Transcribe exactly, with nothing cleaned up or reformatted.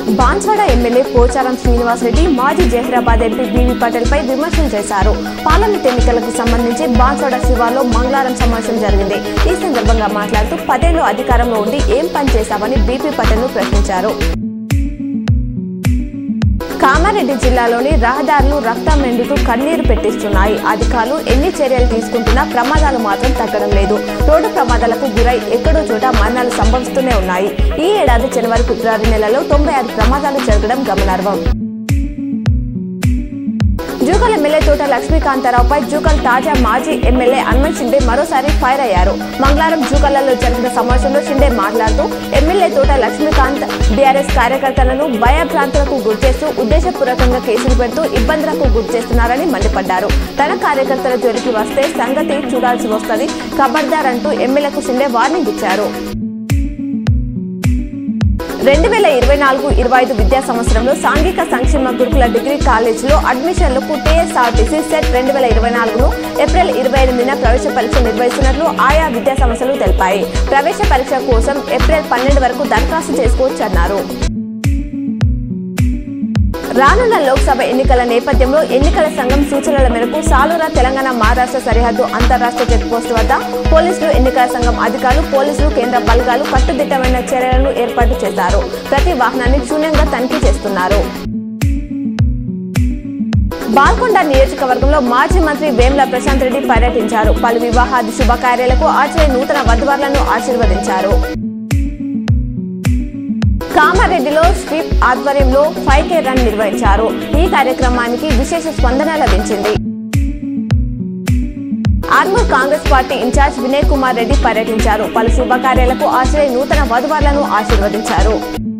Banswada MLA Pocharam Srinivas Reddy మాజీ Zaheerabad MP BV Patel పై విమర్శలు చేశారు. పార్లమెంట్ ఎన్నికలకు సంబంధించి బాన్స్వాడ శివార్లో మంగళవారం సమావేశం జరిగింది. ఈ సందర్భంగా మాట్లాడుతూ పదేళ్లు అధికారంలో ఉండి ఏం పని చేశామని బీవీ పటేల్ ను ప్రశ్నించారు. కామారెడ్డి జిల్లాలోని రహదారులు రక్తం మెండుతూ కన్నీరు పెట్టిస్తున్నాయి. అధికారులు ఎన్ని చర్యలు తీసుకుంటున్నా ప్రమాదాలు మాత్రం తగ్గడం లేదు. రోడ్డు ప్రమాదాలకు గురై ఎక్కడో చోట మరణాలు సంభవిస్తూనే ఉన్నాయి. ఈ ఏడాది జనవరి ఫిబ్రవరి నెలలో తొంభై ఆరు ప్రమాదాలు జరగడం గమనార్హం. జూకల్ ఎమ్మెల్యే తోట లక్ష్మీకాంతారావుపై జూకల్ తాజా మాజీ ఎమ్మెల్యే హనుమంత్ షిండే మరోసారి ఫైర్ అయ్యారు. మంగళవారం జూకల్లో జరిగిన సమావేశంలో షిండే మాట్లాడుతూ ఎమ్మెల్యే తోట లక్ష్మీకాంత్ బీఆర్ఎస్ కార్యకర్తలను భయభ్రాంతులకు గురిచేస్తూ ఉద్దేశపూర్వకంగా కేసులు పెడుతూ ఇబ్బందులకు గురిచేస్తున్నారని మండిపడ్డారు. తన కార్యకర్తల జోలికి వస్తే సంగతి చూడాల్సి వస్తుంది, ఖబర్దార్ అంటూ ఎమ్మెల్యేకు షిండే వార్నింగ్ ఇచ్చారు. రెండు వేల ఇరవై నాలుగు ఇరవై ఐదు విద్యా సంవత్సరంలో సాంఘిక సంక్షేమ గురుకుల డిగ్రీ కాలేజీలో అడ్మిషన్లకు టీఎస్ఆర్టీసీ సెట్ రెండు వేల ఇరవై నాలుగును ఏప్రిల్ ఇరవై ఎనిమిదిన ప్రవేశ పరీక్ష నిర్వహిస్తున్నట్లు ఆయా విద్యా సంస్థలు తెలిపాయి. ప్రవేశ పరీక్ష కోసం ఏప్రిల్ పన్నెండు వరకు దరఖాస్తు చేసుకోవచ్చన్నారు. రానున్న లోక్సభ ఎన్నికల నేపథ్యంలో ఎన్నికల సంఘం సూచనల మేరకు సాలూరా తెలంగాణ మహారాష్ట్ర సరిహద్దు అంతర్రాష్ట్ర చెక్ పోస్టు వద్ద పోలీసులు, ఎన్నికల సంఘం అధికారులు, పోలీసులు, కేంద్ర బలగాలు కట్టుదిట్టమైన చర్యలను ఏర్పాటు చేశారు. ప్రతి వాహనాన్ని క్షుణ్ణంగా తనిఖీ చేస్తున్నారు. బాల్కొండ నియోజకవర్గంలో మాజీ మంత్రి వేముల ప్రశాంత్ రెడ్డి పర్యటించారు. పలు వివాహాది శుభకార్యాలకు హాజరై నూతన వధువరులను ఆశీర్వదించారు. కామారెడ్డిలో స్వీప్ ఆధ్వర్యంలో ఫైవ్ కే రన్ నిర్వహించారు. ఈ కార్యక్రమానికి విశేష స్పందన లభించింది. ఆర్మూర్ కాంగ్రెస్ పార్టీ ఇన్ఛార్జ్ వినయ్ కుమార్ రెడ్డి పర్యటించారు. పలు శుభకార్యాలకు హాజరై నూతన వధువరులను ఆశీర్వదించారు.